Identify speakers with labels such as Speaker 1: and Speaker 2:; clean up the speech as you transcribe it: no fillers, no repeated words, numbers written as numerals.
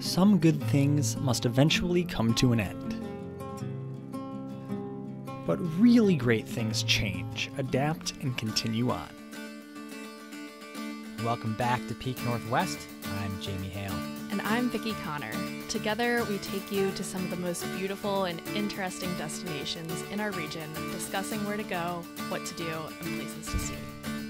Speaker 1: Some good things must eventually come to an end. But really great things change, adapt, and continue on.
Speaker 2: Welcome back to Peak Northwest. I'm Jamie Hale.
Speaker 3: And I'm Vickie Connor. Together, we take you to some of the most beautiful and interesting destinations in our region, discussing where to go, what to do, and places to see.